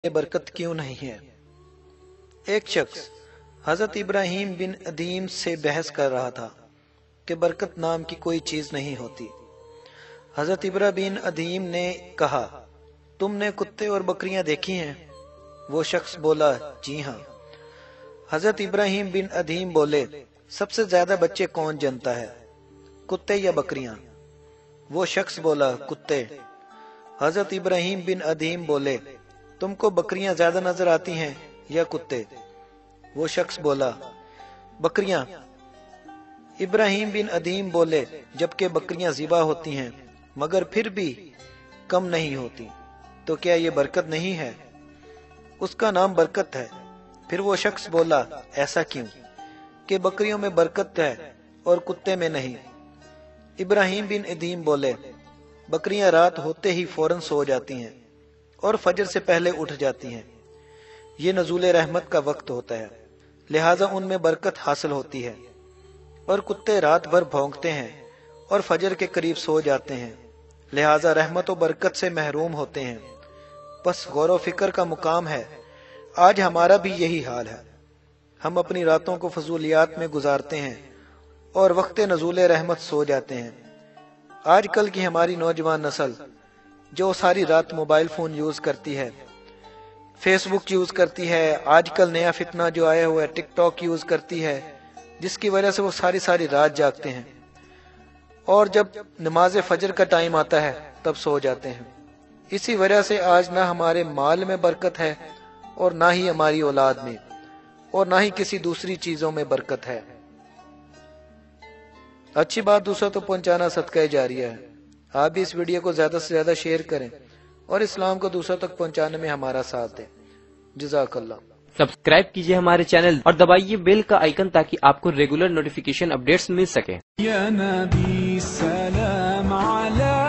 ये बरकत क्यों नहीं है। एक शख्स हजरत इब्राहिम बिन अदीम से बहस कर रहा था कि बरकत नाम की कोई चीज नहीं होती। हजरत इब्राहिम बिन अदीम ने कहा, तुमने कुत्ते और बकरियां देखी हैं? वो शख्स बोला, जी हाँ। हजरत इब्राहिम बिन अदीम बोले, सबसे ज्यादा बच्चे कौन जनता है, कुत्ते या बकरियां? वो शख्स बोला, कुत्ते। हजरत इब्राहिम बिन अदीम बोले, तुमको बकरियां ज्यादा नजर आती हैं या कुत्ते? वो शख्स बोला, बकरियां। इब्राहिम बिन अदीम बोले, जबकि बकरियां ज़िबा होती हैं मगर फिर भी कम नहीं होती, तो क्या ये बरकत नहीं है? उसका नाम बरकत है। फिर वो शख्स बोला, ऐसा क्यों कि बकरियों में बरकत है और कुत्ते में नहीं? इब्राहिम बिन अदीम बोले, बकरियां रात होते ही फौरन सो जाती हैं और फजर से पहले उठ जाती हैं। ये नज़ूल रहमत का वक्त होता है, लिहाजा उनमें बरकत हासिल होती है। और कुत्ते रात भर भौंकते हैं और फजर के करीब सो जाते हैं, लिहाजा रहमत और बरकत से महरूम होते हैं। बस गौर व फिक्र का मुकाम है। आज हमारा भी यही हाल है। हम अपनी रातों को फजूलियात में गुजारते हैं और वक्त नज़ूल रहमत सो जाते हैं। आजकल की हमारी नौजवान नस्ल जो सारी रात मोबाइल फोन यूज करती है, फेसबुक यूज करती है, आजकल नया फितना जो आया हुआ है टिकटॉक यूज करती है, जिसकी वजह से वो सारी सारी रात जागते हैं और जब नमाज फजर का टाइम आता है तब सो जाते हैं। इसी वजह से आज ना हमारे माल में बरकत है और ना ही हमारी औलाद में और ना ही किसी दूसरी चीजों में बरकत है। अच्छी बात दूसरों तक पहुंचाना सदका जारिया है। आप भी इस वीडियो को ज्यादा से ज्यादा शेयर करें और इस्लाम को दूसरों तक पहुंचाने में हमारा साथ दें। जज़ाकल्लाह। सब्सक्राइब कीजिए हमारे चैनल और दबाइए बेल का आइकन ताकि आपको रेगुलर नोटिफिकेशन अपडेट्स मिल सके।